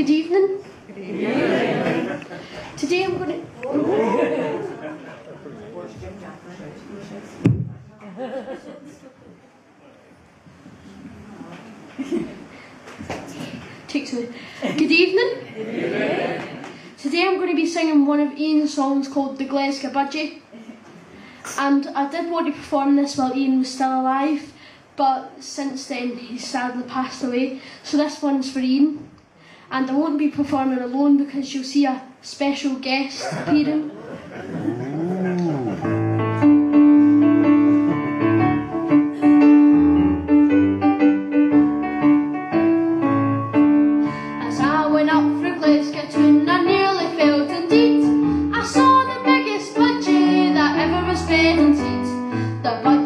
Good evening. Good evening. Today I'm going to... Take two. Good evening. Good evening. Today I'm going to be singing one of Ian's songs called the Glesga Budgie. And I did want to perform this while Ian was still alive, but since then he's sadly passed away. So this one's for Ian. And I won't be performing alone because you'll see a special guest appearing. As I went up through Glesga Town, I nearly felt indeed. I saw the biggest budgie that ever was fed and teed. The budgie